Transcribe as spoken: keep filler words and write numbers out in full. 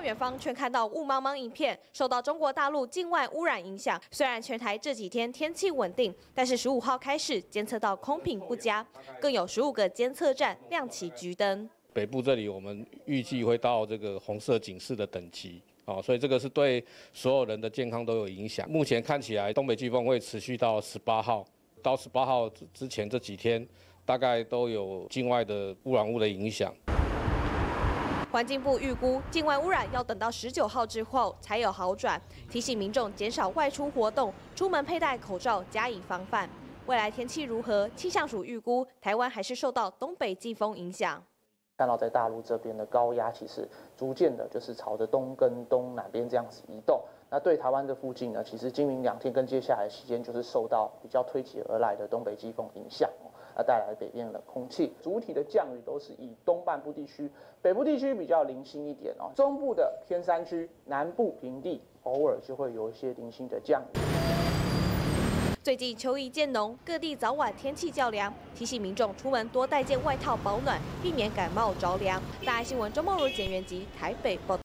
远方却看到雾茫茫一片，受到中国大陆境外污染影响。虽然全台这几天天气稳定，但是十五号开始监测到空品不佳，更有十五个监测站亮起橘灯。 北部这里我们预计会到这个红色警示的等级。 哦，所以这个是对所有人的健康都有影响。目前看起来，东北季风会持续到十八号，到十八号之前这几天，大概都有境外的污染物的影响。 环境部预估，境外污染要等到十九号之后才有好转，提醒民众减少外出活动，出门佩戴口罩加以防范。未来天气如何？气象署预估，台湾还是受到东北季风影响。 看到在大陆这边的高压，其实逐渐的就是朝着东跟东南边这样子移动。那对台湾这附近呢，其实今明两天跟接下来的期间，就是受到比较推挤而来的东北季风影响哦，那带来北边冷空气，主体的降雨都是以东半部地区、北部地区比较零星一点哦，中部的偏山区、南部平地偶尔就会有一些零星的降雨。 最近秋意渐浓，各地早晚天气较凉，提醒民众出门多带件外套保暖，避免感冒着凉。大爱新闻周梦如、简元吉台北报道。